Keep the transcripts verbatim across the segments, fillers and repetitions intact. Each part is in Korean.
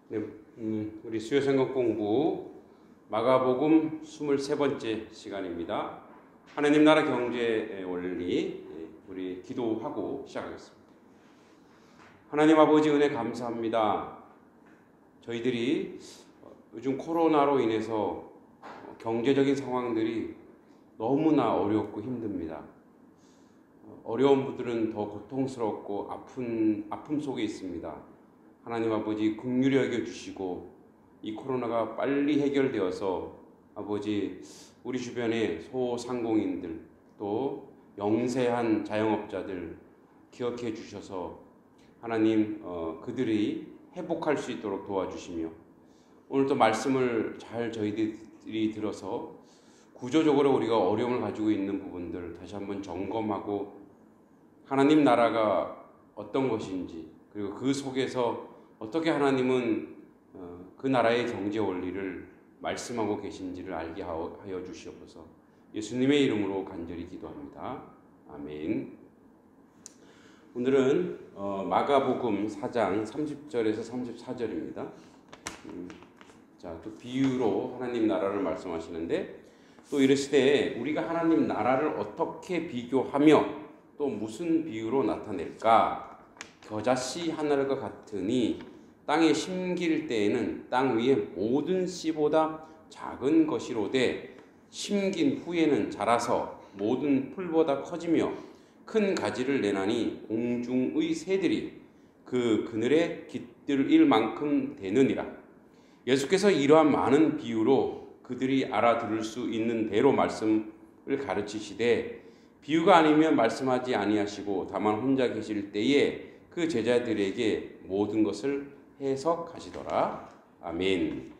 네, 음, 우리 수요 생각 공부 마가복음 스물세 번째 시간입니다. 하나님 나라 경제의 원리, 우리 기도하고 시작하겠습니다. 하나님 아버지 은혜 감사합니다. 저희들이 요즘 코로나로 인해서 경제적인 상황들이 너무나 어렵고 힘듭니다. 어려운 분들은 더 고통스럽고 아픈 아픔 속에 있습니다. 하나님 아버지 긍휼히 여겨주시고 이 코로나가 빨리 해결되어서 아버지 우리 주변의 소상공인들 또 영세한 자영업자들 기억해 주셔서 하나님 어, 그들이 회복할 수 있도록 도와주시며 오늘도 말씀을 잘 저희들이 들어서 구조적으로 우리가 어려움을 가지고 있는 부분들 다시 한번 점검하고 하나님 나라가 어떤 것인지 그리고 그 속에서 어떻게 하나님은 그 나라의 경제 원리를 말씀하고 계신지를 알게 하여 주시옵소서. 예수님의 이름으로 간절히 기도합니다. 아멘. 오늘은 마가복음 사 장 삼십 절에서 삼십사 절입니다. 자, 또 비유로 하나님 나라를 말씀하시는데 또 이르시되 우리가 하나님 나라를 어떻게 비교하며 또 무슨 비유로 나타낼까? 겨자씨 하나가 같으니 땅에 심길 때에는 땅 위에 모든 씨보다 작은 것이로되 심긴 후에는 자라서 모든 풀보다 커지며 큰 가지를 내나니 공중의 새들이 그 그늘에 깃들 만큼 되느니라. 예수께서 이러한 많은 비유로 그들이 알아들을 수 있는 대로 말씀을 가르치시되 비유가 아니면 말씀하지 아니하시고 다만 혼자 계실 때에 그 제자들에게 모든 것을 해석하시더라. 아멘.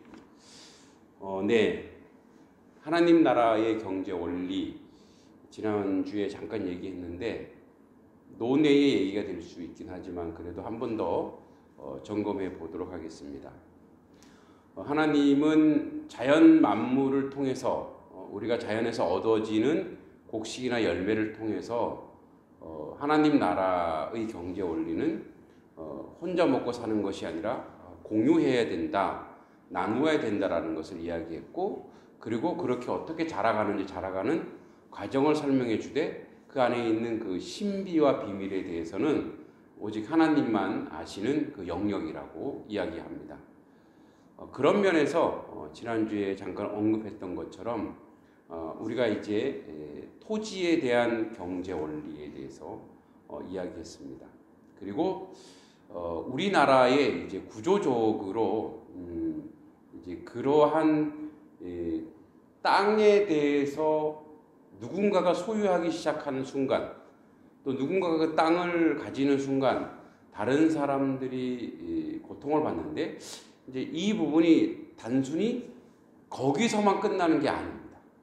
어, 네. 하나님 나라의 경제 원리 지난주에 잠깐 얘기했는데 논외의 얘기가 될 수 있긴 하지만 그래도 한 번 더 어, 점검해 보도록 하겠습니다. 어, 하나님은 자연 만물을 통해서 어, 우리가 자연에서 얻어지는 곡식이나 열매를 통해서 어, 하나님 나라의 경제 원리는 어, 혼자 먹고 사는 것이 아니라 공유해야 된다, 나누어야 된다라는 것을 이야기했고 그리고 그렇게 어떻게 자라가는지 자라가는 과정을 설명해 주되 그 안에 있는 그 신비와 비밀에 대해서는 오직 하나님만 아시는 그 영역이라고 이야기합니다. 어, 그런 면에서 어, 지난주에 잠깐 언급했던 것처럼 어, 우리가 이제 에, 토지에 대한 경제 원리에 대해서 어, 이야기했습니다. 그리고 어, 우리나라의 이제 구조적으로 음, 이제 그러한 에, 땅에 대해서 누군가가 소유하기 시작하는 순간, 또 누군가가 그 땅을 가지는 순간 다른 사람들이 에, 고통을 받는데 이제 이 부분이 단순히 거기서만 끝나는 게 아닙니다.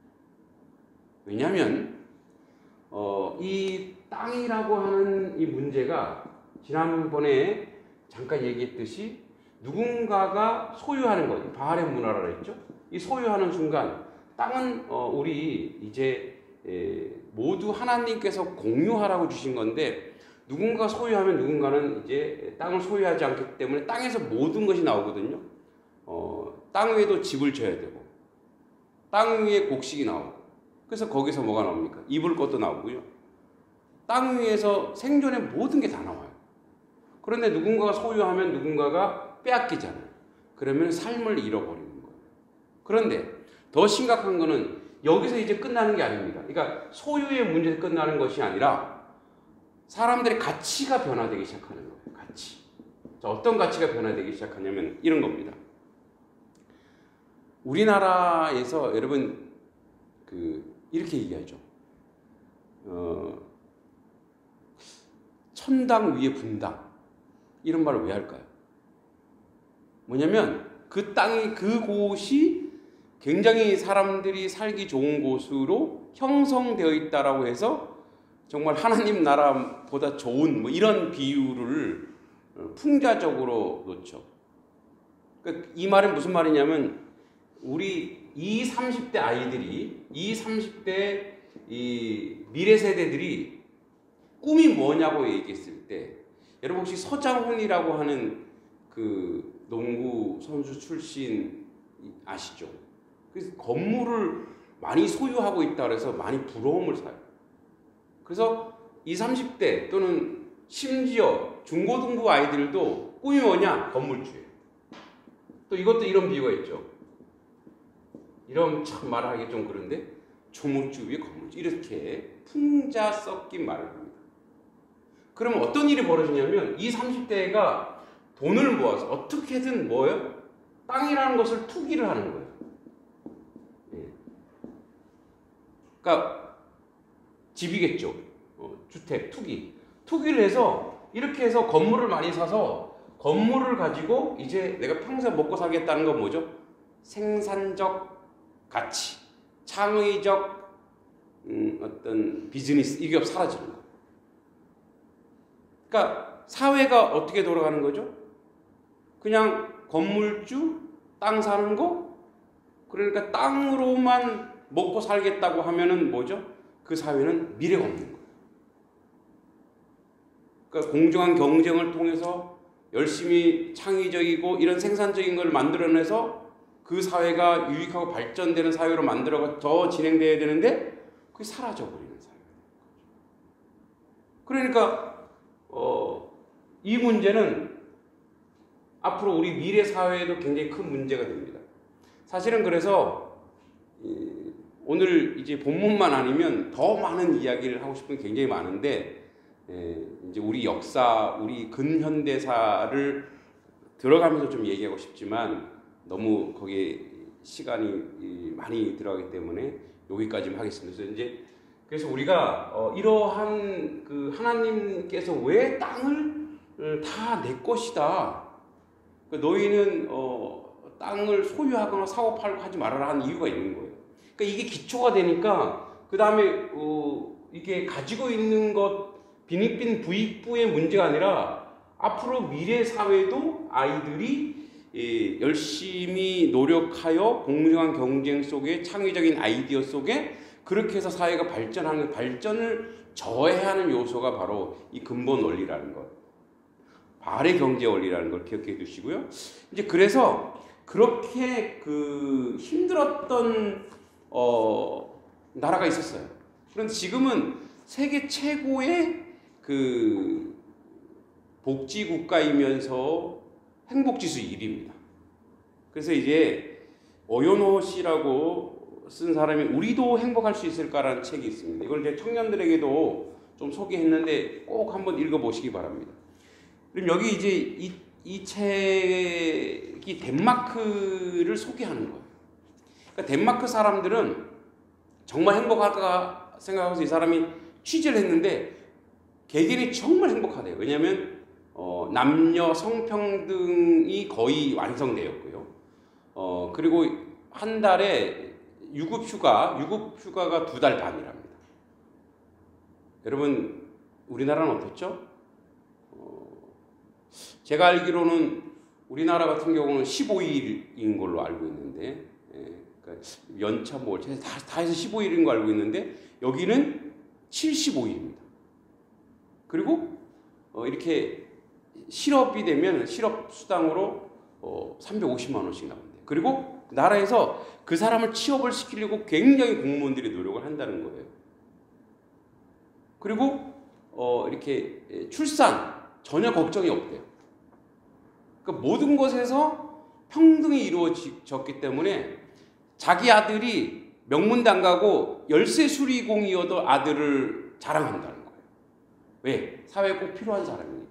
왜냐하면 어, 이 땅이라고 하는 이 문제가 지난번에 잠깐 얘기했듯이 누군가가 소유하는 것, 바알의 문화라고 했죠. 이 소유하는 순간 땅은 어, 우리 이제 에, 모두 하나님께서 공유하라고 주신 건데 누군가 소유하면 누군가는 이제 땅을 소유하지 않기 때문에 땅에서 모든 것이 나오거든요. 어, 땅 위에도 집을 져야 되고 땅 위에 곡식이 나오고 그래서 거기서 뭐가 나옵니까? 입을 것도 나오고요. 땅 위에서 생존의 모든 게 다 나와요. 그런데 누군가가 소유하면 누군가가 빼앗기잖아요. 그러면 삶을 잃어버리는 거예요. 그런데 더 심각한 거는 여기서 이제 끝나는 게 아닙니다. 그러니까 소유의 문제에서 끝나는 것이 아니라 사람들의 가치가 변화되기 시작하는 거예요. 가치. 자, 어떤 가치가 변화되기 시작하냐면 이런 겁니다. 우리나라에서 여러분 그 이렇게 얘기하죠. 어, 천당 위에 분당 이런 말을 왜 할까요? 뭐냐면 그 땅이 그곳이 굉장히 사람들이 살기 좋은 곳으로 형성되어 있다라고 해서 정말 하나님 나라보다 좋은 뭐 이런 비유를 풍자적으로 놓죠. 그러니까 이 말은 무슨 말이냐면 우리 이십, 삼십 대 아이들이 이십, 삼십 대 이 미래 세대들이 꿈이 뭐냐고 얘기했을 때 여러분 혹시 서장훈이라고 하는 그 농구 선수 출신 아시죠? 그래서 건물을 많이 소유하고 있다 그래서 많이 부러움을 사요. 그래서 이십, 삼십 대 또는 심지어 중고등부 아이들도 꿈이 뭐냐? 건물주예요. 또 이것도 이런 비유가 있죠. 이런 참 말하기 좀 그런데 조물주 위에 건물주 이렇게 풍자 섞인 말을 합니다. 그러면 어떤 일이 벌어지냐면 이 삼십 대가 돈을 모아서 어떻게든 뭐예요? 땅이라는 것을 투기를 하는 거예요. 예. 그러니까 집이겠죠. 어, 주택, 투기. 투기를 해서 이렇게 해서 건물을 많이 사서 건물을 가지고 이제 내가 평생 먹고 살겠다는 건 뭐죠? 생산적 가치, 창의적 음, 어떤 비즈니스, 이 기업 사라지는 거예요. 그러니까 사회가 어떻게 돌아가는 거죠? 그냥 건물주, 땅 사는 거? 그러니까 땅으로만 먹고 살겠다고 하면은 뭐죠? 그 사회는 미래가 없는 거예요. 그러니까 공정한 경쟁을 통해서 열심히 창의적이고 이런 생산적인 걸 만들어내서 그 사회가 유익하고 발전되는 사회로 만들어가 더 진행돼야 되는데 그게 사라져버리는 사회가 되는 거죠. 그러니까 어, 이 문제는 앞으로 우리 미래 사회에도 굉장히 큰 문제가 됩니다. 사실은 그래서 이, 오늘 이제 본문만 아니면 더 많은 이야기를 하고 싶은 게 굉장히 많은데 에, 이제 우리 역사, 우리 근현대사를 들어가면서 좀 얘기하고 싶지만 너무 거기에 시간이 많이 들어가기 때문에 여기까지만 하겠습니다. 그래서 이제 그래서 우리가 어, 이러한 그 하나님께서 왜 땅을 다 내 것이다. 그러니까 너희는 어, 땅을 소유하거나 사고 팔고 하지 말아라 하는 이유가 있는 거예요. 그러니까 이게 기초가 되니까 그 다음에 어, 이게 가지고 있는 것 빈익빈 부익부의 문제가 아니라 앞으로 미래 사회도 아이들이 예, 열심히 노력하여 공정한 경쟁 속에 창의적인 아이디어 속에 그렇게 해서 사회가 발전하는 발전을 저해하는 요소가 바로 이 근본 원리라는 것, 발의 경제 원리라는 걸 기억해 두시고요. 이제 그래서 그렇게 그 힘들었던 어, 나라가 있었어요. 그런데 지금은 세계 최고의 그 복지 국가이면서 행복지수 일 위입니다. 그래서 이제 오요노 씨라고 쓴 사람이 우리도 행복할 수 있을까라는 책이 있습니다. 이걸 이제 청년들에게도 좀 소개했는데 꼭 한번 읽어보시기 바랍니다. 그럼 여기 이제 이, 이 책이 덴마크를 소개하는 거예요. 그러니까 덴마크 사람들은 정말 행복하다 생각해서 이 사람이 취재를 했는데 개개인이 정말 행복하대요. 왜냐하면 어, 남녀 성평등이 거의 완성되었고요. 어, 그리고 한 달에 유급휴가, 유급휴가가 두 달 반이랍니다. 여러분, 우리나라는 어떻죠? 어, 제가 알기로는 우리나라 같은 경우는 십오 일인 걸로 알고 있는데, 예, 그러니까 연차 뭐, 다, 다 해서 십오 일인 거 알고 있는데, 여기는 칠십오 일입니다. 그리고 어, 이렇게 실업이 되면 실업 수당으로 어, 삼백오십만 원씩 나온대요. 그리고 나라에서 그 사람을 취업을 시키려고 굉장히 공무원들이 노력을 한다는 거예요. 그리고 어, 이렇게 출산 전혀 걱정이 없대요. 그러니까 모든 것에서 평등이 이루어졌기 때문에 자기 아들이 명문대 안 가고 열쇠 수리공이어도 아들을 자랑한다는 거예요. 왜? 사회에 꼭 필요한 사람이니까.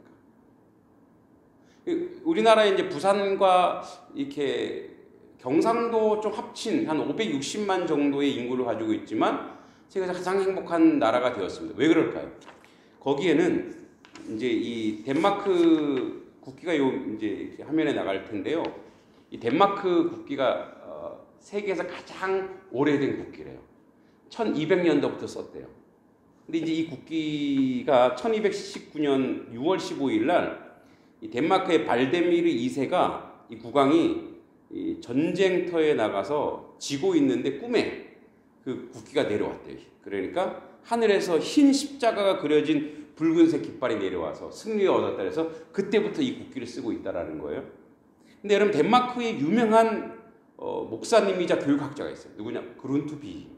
우리나라에 이제 부산과 이렇게 경상도 좀 합친 한 오백육십만 정도의 인구를 가지고 있지만 세계에서 가장 행복한 나라가 되었습니다. 왜 그럴까요? 거기에는 이제 이 덴마크 국기가 요 이제 이렇게 화면에 나갈 텐데요. 이 덴마크 국기가 어 세계에서 가장 오래된 국기래요. 천이백 년도부터 썼대요. 근데 이제 이 국기가 천이백십구 년 유월 십오일 날 이 덴마크의 발데미르 이 세가 이 국왕이 이 전쟁터에 나가서 지고 있는데 꿈에 그 국기가 내려왔대요. 그러니까 하늘에서 흰 십자가가 그려진 붉은색 깃발이 내려와서 승리를 얻었다 해서 그때부터 이 국기를 쓰고 있다라는 거예요. 근데 여러분 덴마크의 유명한 어, 목사님이자 교육학자가 있어요. 누구냐? 그룬투비.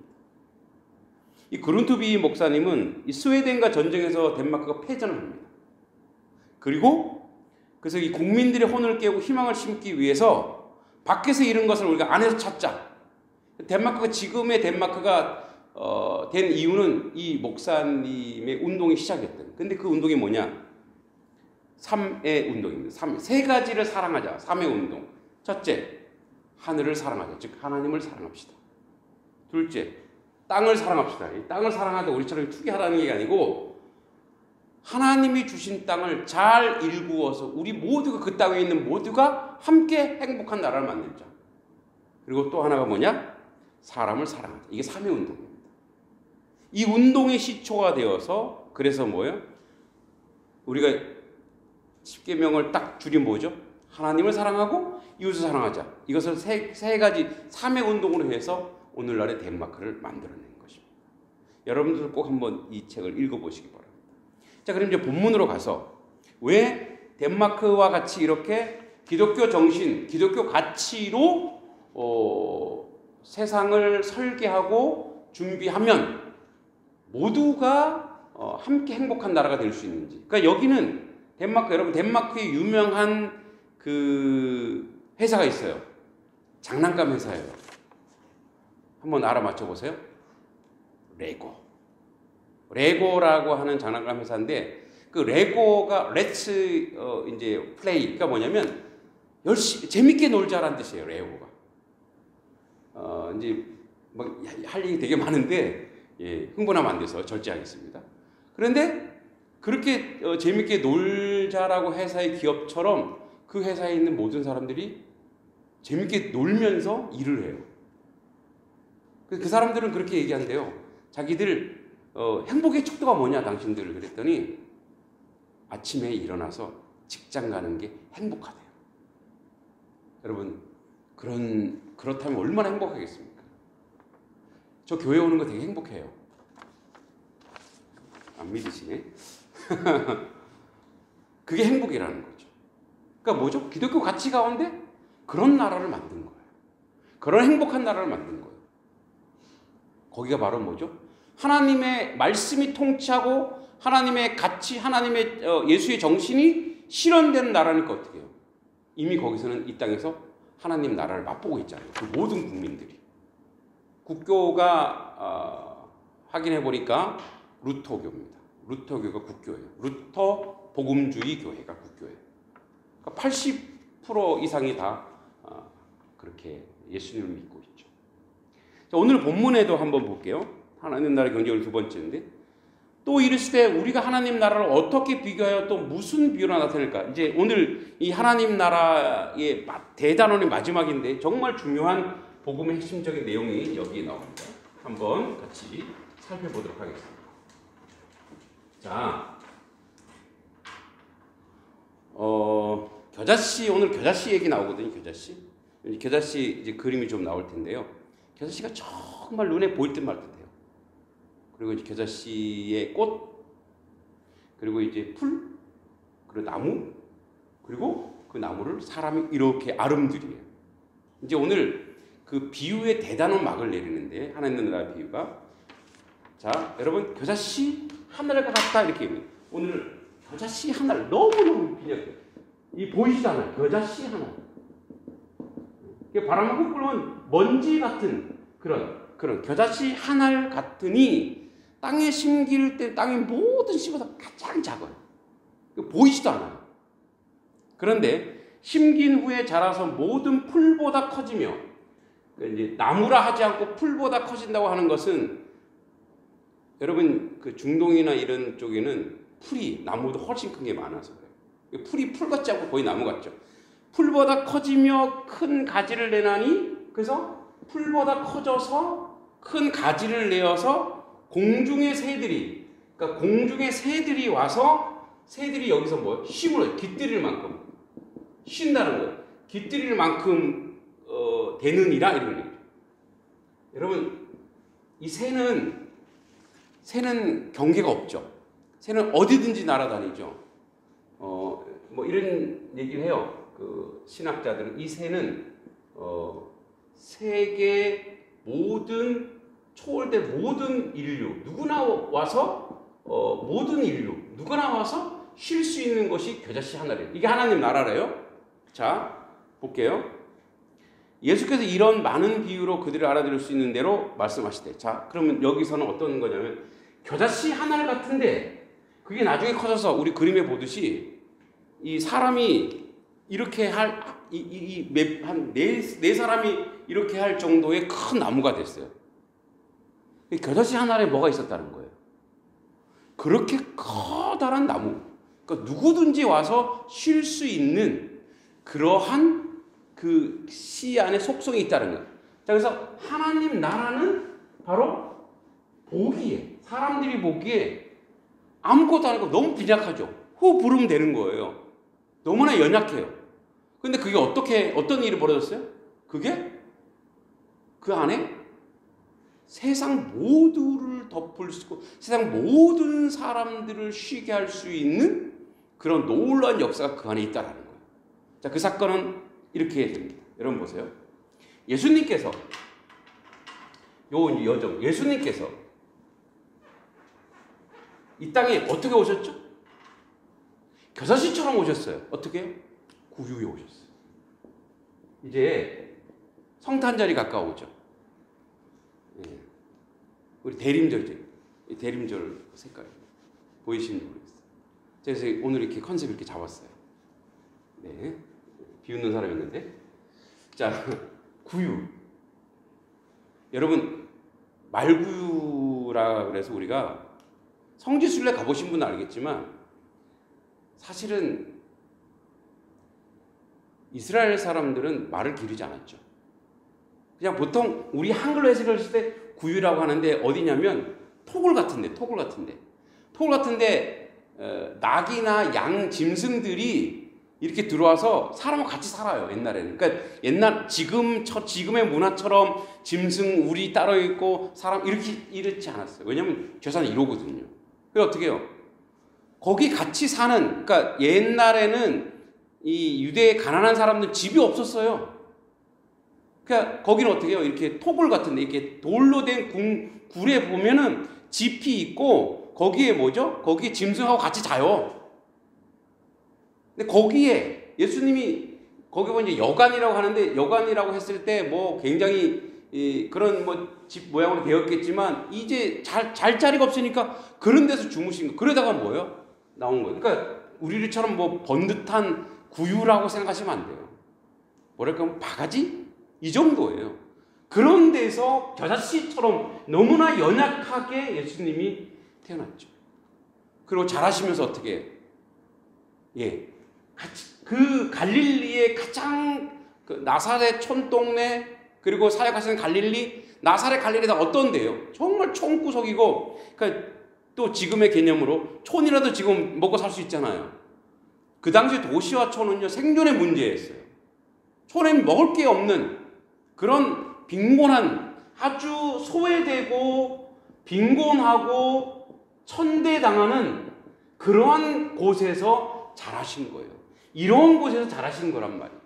이 그룬투비 목사님은 이 스웨덴과 전쟁에서 덴마크가 패전을 합니다. 그리고 그래서 이 국민들의 혼을 깨우고 희망을 심기 위해서 밖에서 잃은 것을 우리가 안에서 찾자. 덴마크가 지금의 덴마크가 어, 된 이유는 이 목사님의 운동이 시작이었던. 근데 그 운동이 뭐냐? 삼의 운동입니다. 삼, 세 가지를 사랑하자. 삼의 운동. 첫째, 하늘을 사랑하자. 즉 하나님을 사랑합시다. 둘째, 땅을 사랑합시다. 이 땅을 사랑하다 우리처럼 투기하라는 게 아니고 하나님이 주신 땅을 잘 일구어서 우리 모두가 그 땅에 있는 모두가 함께 행복한 나라를 만들자. 그리고 또 하나가 뭐냐? 사람을 사랑하자. 이게 삼의 운동입니다. 이 운동의 시초가 되어서 그래서 뭐예요? 우리가 십계명을 딱 줄인 뭐죠? 하나님을 사랑하고 이웃을 사랑하자. 이것을 세, 세 가지 삼의 운동으로 해서 오늘날의 덴마크를 만들어낸 것입니다. 여러분들 꼭 한번 이 책을 읽어보시기 바랍니다. 자, 그럼 이제 본문으로 가서 왜 덴마크와 같이 이렇게 기독교 정신, 기독교 가치로 어, 세상을 설계하고 준비하면 모두가 어, 함께 행복한 나라가 될 수 있는지. 그러니까 여기는 덴마크, 여러분 덴마크의 유명한 그 회사가 있어요. 장난감 회사예요. 한번 알아맞혀 보세요. 레고. 레고라고 하는 장난감 회사인데 그 레고가 렛츠 어, 이제 플레이가 뭐냐면 열심히 재밌게 놀자라는 뜻이에요. 레고가. 어, 이제 뭐 할 얘기 되게 많은데 예, 흥분하면 안 돼서 절제하겠습니다. 그런데 그렇게 어, 재밌게 놀자라고 회사의 기업처럼 그 회사에 있는 모든 사람들이 재밌게 놀면서 일을 해요. 그 사람들은 그렇게 얘기한대요. 자기들 어, 행복의 척도가 뭐냐 당신들 그랬더니 아침에 일어나서 직장 가는 게 행복하대요. 여러분 그런 그렇다면 얼마나 행복하겠습니까? 저 교회 오는 거 되게 행복해요. 안 믿으시네? 그게 행복이라는 거죠. 그러니까 뭐죠? 기독교 가치 가운데 그런 나라를 만든 거예요. 그런 행복한 나라를 만든 거예요. 거기가 바로 뭐죠? 하나님의 말씀이 통치하고 하나님의 가치, 하나님의 어, 예수의 정신이 실현되는 나라니까 어떻게 해요? 이미 거기서는 이 땅에서 하나님 나라를 맛보고 있잖아요. 그 모든 국민들이. 국교가 어, 확인해 보니까 루터교입니다. 루터교가 국교예요. 루터 복음주의 교회가 국교예요. 그러니까 팔십 퍼센트 이상이 다 어, 그렇게 예수님을 믿고 있죠. 자, 오늘 본문에도 한번 볼게요. 하나님 나라 경쟁을 두 번째인데 또 이르시되 우리가 하나님 나라를 어떻게 비교하여 또 무슨 비유로 나타낼까? 이제 오늘 이 하나님 나라의 대단원의 마지막인데 정말 중요한 복음의 핵심적인 내용이 여기 나옵니다. 한번 같이 살펴보도록 하겠습니다. 자, 어, 겨자씨 오늘 겨자씨 얘기 나오거든요. 겨자씨. 겨자씨 이제 그림이 좀 나올 텐데요. 겨자씨가 정말 눈에 보일 듯 말 듯해요. 그리고 이제 겨자씨의 꽃, 그리고 이제 풀, 그리고 나무, 그리고 그 나무를 사람이 이렇게 아름드려요. 이제 오늘 그 비유의 대단한 막을 내리는데 하나님 나라 비유가 자 여러분 겨자씨 하늘과 같다 이렇게 얘기해요. 오늘 겨자씨 하늘 너무너무 그냥 이 보이지도 않아요. 겨자씨 하늘. 바람을 훅 불면 먼지 같은 그런 그런 겨자씨 하늘 같으니 땅에 심길 때 땅의 모든 씨보다 가장 작아요. 보이지도 않아요. 그런데 심긴 후에 자라서 모든 풀보다 커지며 이제 나무라 하지 않고 풀보다 커진다고 하는 것은 여러분 그 중동이나 이런 쪽에는 풀이 나무도 훨씬 큰 게 많아서 그래요. 풀이 풀 같지 않고 거의 나무 같죠. 풀보다 커지며 큰 가지를 내나니 그래서 풀보다 커져서 큰 가지를 내어서 공중의 새들이 그러니까 공중의 새들이 와서 새들이 여기서 뭐 힘을 깃들일 만큼 쉰다는 거예요. 깃들일 만큼 어, 되느니라 이런 얘기죠. 여러분 이 새는 새는 경계가 없죠. 새는 어디든지 날아다니죠. 어, 뭐 이런 얘기를 해요. 그 신학자들은 이 새는 어, 세계 모든 초월대 모든 인류 누구나 와서 어, 모든 인류 누구나 와서 쉴 수 있는 것이 겨자씨 하나래요. 이게 하나님 나라래요. 자, 볼게요. 예수께서 이런 많은 비유로 그들을 알아들을 수 있는 대로 말씀하시되, 자, 그러면 여기서는 어떤 거냐면 겨자씨 하나 같은데 그게 나중에 커져서 우리 그림에 보듯이 이 사람이 이렇게 할, 이, 이, 이, 한 네, 네 사람이 이렇게 할 정도의 큰 나무가 됐어요. 겨자씨 하나에 뭐가 있었다는 거예요. 그렇게 커다란 나무. 그러니까 누구든지 와서 쉴 수 있는 그러한 그 씨 안에 속성이 있다는 거예요. 자, 그래서 하나님 나라는 바로 보기에, 사람들이 보기에 아무것도 아니고 너무 빈약하죠. 후 부르면 되는 거예요. 너무나 연약해요. 근데 그게 어떻게, 어떤 일이 벌어졌어요? 그게 그 안에 세상 모두를 덮을 수 있고 세상 모든 사람들을 쉬게 할 수 있는 그런 놀라운 역사가 그 안에 있다라는 거예요. 자, 그 사건은 이렇게 됩니다. 여러분 보세요. 예수님께서 요 여정, 예수님께서 이 땅에 어떻게 오셨죠? 겨자씨처럼 오셨어요. 어떻게? 구유에 오셨어요. 이제 성탄절이 가까워오죠. 예. 우리 대림절이죠. 대림절 색깔 보이시는지 모르겠어요. 그래서 오늘 이렇게 컨셉 이렇게 잡았어요. 네, 비웃는 사람이었는데, 자, 구유. 여러분 말구유라 그래서 우리가 성지순례 가보신 분은 알겠지만 사실은 이스라엘 사람들은 말을 기르지 않았죠. 그냥 보통 우리 한글로 해석을 했을 때 구유라고 하는데 어디냐면 토굴 같은데, 토굴 같은데, 토굴 같은데 어, 낙이나 양, 짐승들이 이렇게 들어와서 사람하고 같이 살아요. 옛날에는. 그러니까 옛날 지금 저 지금의 문화처럼 짐승 우리 따로 있고 사람 이렇게 이렇지 않았어요. 왜냐하면 죄사는 이러거든요. 그래서 어떻게 해요? 거기 같이 사는, 그러니까 옛날에는 이 유대의 가난한 사람들 집이 없었어요. 그러니까 거기는 어떻게 해요? 이렇게 토굴 같은데 이렇게 돌로 된 궁, 굴에 보면은 집이 있고 거기에 뭐죠? 거기에 짐승하고 같이 자요. 근데 거기에 예수님이 거기 보면 이제 여관이라고 하는데 여관이라고 했을 때 뭐 굉장히 이 그런 뭐 집 모양으로 되었겠지만 이제 잘, 잘 자리가 없으니까 그런 데서 주무신 거. 그러다가 뭐예요? 나온 거예요. 그러니까 우리처럼 뭐 번듯한 구유라고 생각하시면 안 돼요. 뭐랄까 바가지? 이 정도예요. 그런 데서 겨자씨처럼 너무나 연약하게 예수님이 태어났죠. 그리고 자라시면서 어떻게 해요? 예. 그 갈릴리의 가장 그 나사렛 촌동네 그리고 사역하시는 갈릴리 나사렛 갈릴리가 어떤데요? 정말 촌구석이고 그러니까 또 지금의 개념으로 촌이라도 지금 먹고 살 수 있잖아요. 그 당시 도시와 촌은요 생존의 문제였어요. 촌에는 먹을 게 없는 그런 빈곤한 아주 소외되고 빈곤하고 천대당하는 그러한 곳에서 자라신 거예요. 이런 곳에서 자라신 거란 말이에요.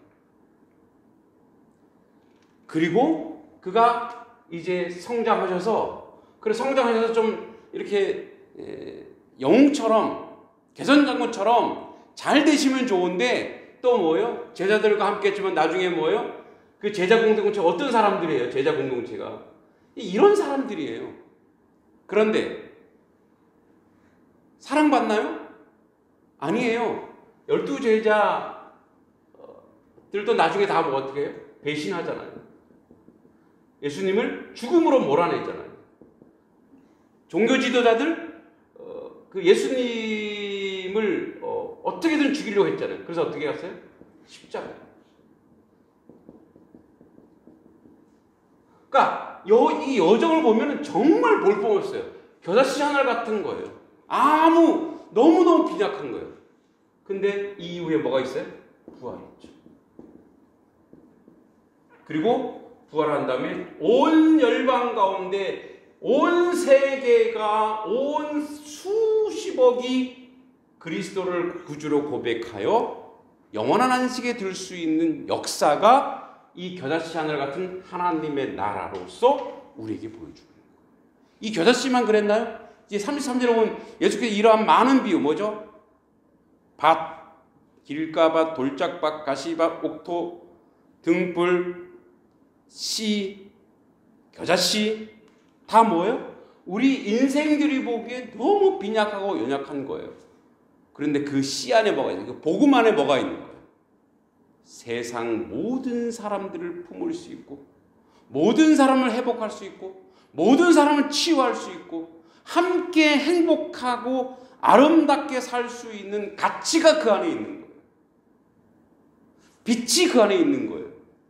그리고 그가 이제 성장하셔서 그래 성장하셔서 좀 이렇게 에, 영웅처럼 개선장군처럼 잘 되시면 좋은데 또 뭐예요? 제자들과 함께 했지만 나중에 뭐예요? 그 제자 공동체 어떤 사람들이에요? 제자 공동체가 이런 사람들이에요. 그런데 사랑받나요? 아니에요. 열두 제자들도 나중에 다 뭐 어떻게 해요? 배신하잖아요. 예수님을 죽음으로 몰아내잖아요. 종교 지도자들 어, 그 예수님을 어, 어떻게든 죽이려고 했잖아요. 그래서 어떻게 갔어요? 십자가에. 그러니까 여, 이 여정을 보면 정말 볼품없어요. 겨자씨 하나 같은 거예요. 아무 너무너무 빈약한 거예요. 근데 이 이후에 뭐가 있어요? 부활했죠. 그리고 부활한 다음에 온 열방 가운데 온 세계가 온 수십억이 그리스도를 구주로 고백하여 영원한 안식에 들 수 있는 역사가 이 겨자씨 하늘 같은 하나님의 나라로서 우리에게 보여주는 거예요. 이 겨자씨만 그랬나요? 이제 삼십삼 절에 보면 예수께서 이러한 많은 비유, 뭐죠? 밭, 길가밭, 돌짝밭, 가시밭, 옥토, 등불, 씨, 겨자씨 다 뭐예요? 우리 인생들이 보기에 너무 빈약하고 연약한 거예요. 그런데 그 씨 안에 뭐가 있어요? 그 복음 안에 뭐가 있는 거예요? 세상 모든 사람들을 품을 수 있고, 모든 사람을 회복할 수 있고, 모든 사람을 치유할 수 있고, 함께 행복하고 아름답게 살 수 있는 가치가 그 안에 있는 거예요. 빛이 그 안에 있는 거예요.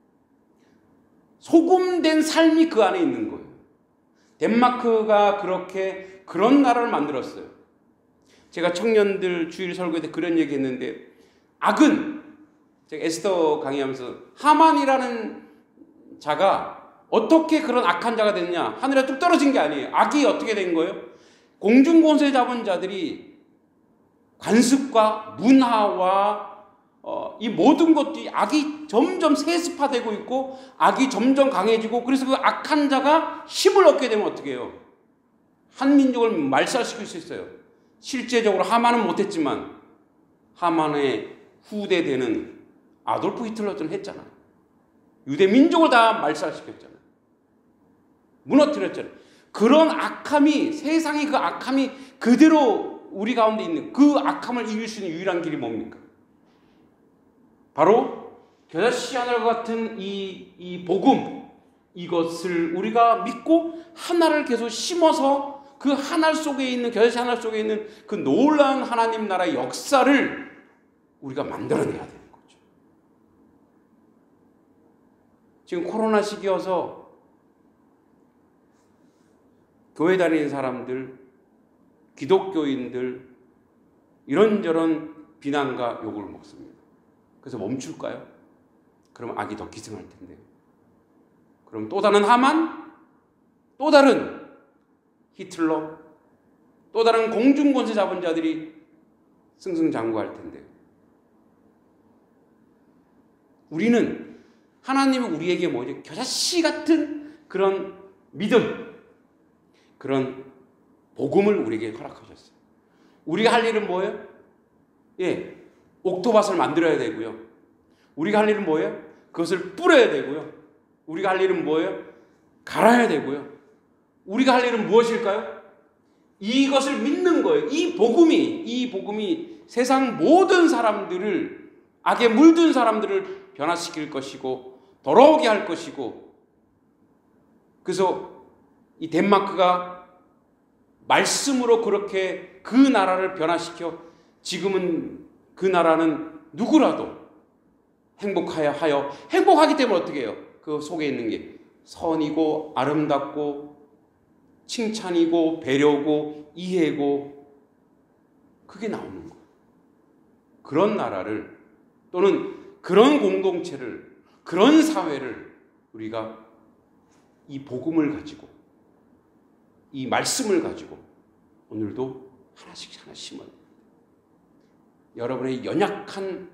소금된 삶이 그 안에 있는 거예요. 덴마크가 그렇게 그런 나라를 만들었어요. 제가 청년들 주일 설교 때 그런 얘기 했는데, 악은, 제가 에스더 강의하면서 하만이라는 자가 어떻게 그런 악한 자가 됐냐, 하늘에 뚝 떨어진 게 아니에요. 악이 어떻게 된 거예요? 공중권세 잡은 자들이 관습과 문화와 어, 이 모든 것들이 악이 점점 세습화되고 있고 악이 점점 강해지고, 그래서 그 악한 자가 힘을 얻게 되면 어떻게 해요? 한 민족을 말살시킬 수 있어요. 실제적으로 하만은 못했지만 하만의 후대되는 아돌프 히틀러는 했잖아요. 유대 민족을 다 말살시켰잖아요. 무너뜨렸잖아요. 그런 악함이, 세상의 그 악함이 그대로 우리 가운데 있는 그 악함을 이길 수 있는 유일한 길이 뭡니까? 바로 겨자씨 하늘 같은 이, 이 복음, 이것을 우리가 믿고 하나를 계속 심어서 그 하늘 속에 있는, 겨자씨 하늘 속에 있는 그 놀라운 하나님 나라의 역사를 우리가 만들어내야 되는 거죠. 지금 코로나 시기여서 교회 다니는 사람들, 기독교인들 이런저런 비난과 욕을 먹습니다. 그래서 멈출까요? 그럼 악이 더 기승할 텐데. 그럼 또 다른 하만, 또 다른 히틀러, 또 다른 공중권세 잡은 자들이 승승장구할 텐데. 우리는, 하나님은 우리에게 뭐죠? 겨자씨 같은 그런 믿음, 그런 복음을 우리에게 허락하셨어요. 우리가 할 일은 뭐예요? 예, 옥토밭을 만들어야 되고요. 우리가 할 일은 뭐예요? 그것을 뿌려야 되고요. 우리가 할 일은 뭐예요? 갈아야 되고요. 우리가 할 일은 무엇일까요? 이것을 믿는 거예요. 이 복음이, 이 복음이 세상 모든 사람들을, 악에 물든 사람들을 변화시킬 것이고 돌아오게 할 것이고, 그래서 이 덴마크가 말씀으로 그렇게 그 나라를 변화시켜 지금은 그 나라는 누구라도 행복하여 하여, 행복하기 때문에 어떻게 해요? 그 속에 있는 게 선이고 아름답고 칭찬이고 배려고 이해고, 그게 나오는 거예요. 그런 나라를, 또는 그런 공동체를, 그런 사회를 우리가 이 복음을 가지고, 이 말씀을 가지고 오늘도 하나씩 하나씩 심어요. 여러분의 연약한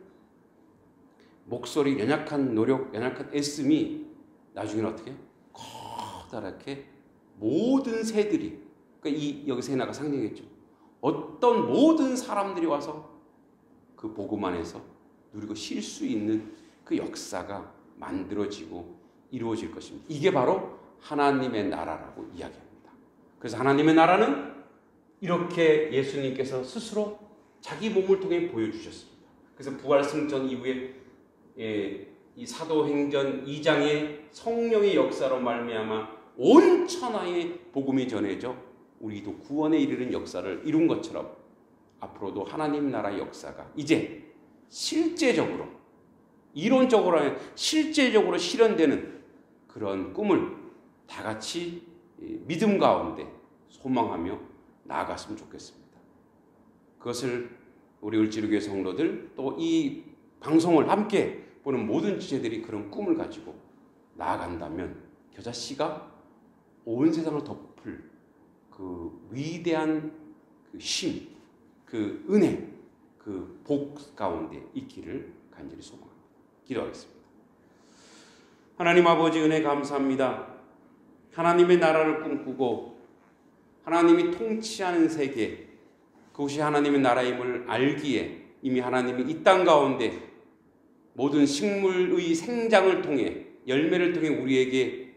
목소리, 연약한 노력, 연약한 애씀이 나중에는 어떻게 커다랗게 모든 새들이, 그러니까 이 여기 새나가 상징했죠. 어떤 모든 사람들이 와서 그 복음 안에서 누리고 쉴 수 있는 그 역사가 만들어지고 이루어질 것입니다. 이게 바로 하나님의 나라라고 이야기합니다. 그래서 하나님의 나라는 이렇게 예수님께서 스스로 자기 몸을 통해 보여주셨습니다. 그래서 부활 승천 이후에 예, 이 사도행전 이 장의 성령의 역사로 말미암아 온 천하에 복음이 전해져 우리도 구원에 이르는 역사를 이룬 것처럼, 앞으로도 하나님 나라의 역사가 이제 실제적으로, 이론적으로 아니라 실제적으로 실현되는 그런 꿈을 다 같이 믿음 가운데 소망하며 나아갔으면 좋겠습니다. 그것을 우리 을지로교회 성도들, 또 이 방송을 함께 보는 모든 지체들이 그런 꿈을 가지고 나아간다면 겨자씨가 온 세상을 덮을 그 위대한 그 심, 그 은혜, 그 복 가운데 있기를 간절히 소망합니다. 기도하겠습니다. 하나님 아버지 은혜 감사합니다. 하나님의 나라를 꿈꾸고 하나님이 통치하는 세계, 그것이 하나님의 나라임을 알기에 이미 하나님이 이 땅 가운데 모든 식물의 생장을 통해, 열매를 통해 우리에게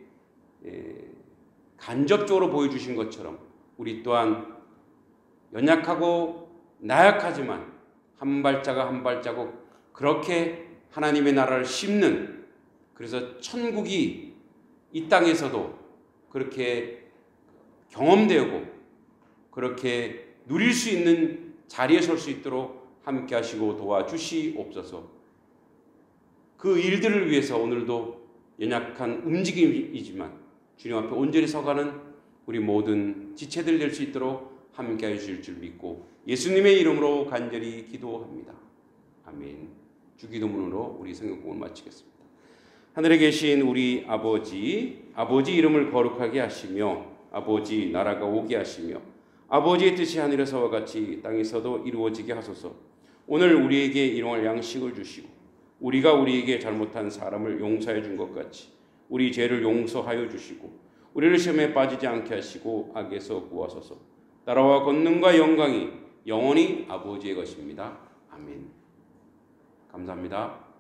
간접적으로 보여주신 것처럼 우리 또한 연약하고 나약하지만 한 발자국 한 발자국 그렇게 하나님의 나라를 심는, 그래서 천국이 이 땅에서도 그렇게 경험되고 그렇게 누릴 수 있는 자리에 설 수 있도록 함께 하시고 도와주시옵소서. 그 일들을 위해서 오늘도 연약한 움직임이지만 주님 앞에 온전히 서가는 우리 모든 지체들 될 수 있도록 함께 해주실 줄 믿고 예수님의 이름으로 간절히 기도합니다. 아멘. 주기도문으로 우리 성경공을 마치겠습니다. 하늘에 계신 우리 아버지, 아버지 이름을 거룩하게 하시며 아버지 나라가 오게 하시며 아버지의 뜻이 하늘에서와 같이 땅에서도 이루어지게 하소서. 오늘 우리에게 일용할 양식을 주시고 우리가 우리에게 잘못한 사람을 용서해 준 것 같이 우리 죄를 용서하여 주시고 우리를 시험에 빠지지 않게 하시고 악에서 구하소서. 나라와 권능과 영광이 영원히 아버지의 것입니다. 아멘. 감사합니다.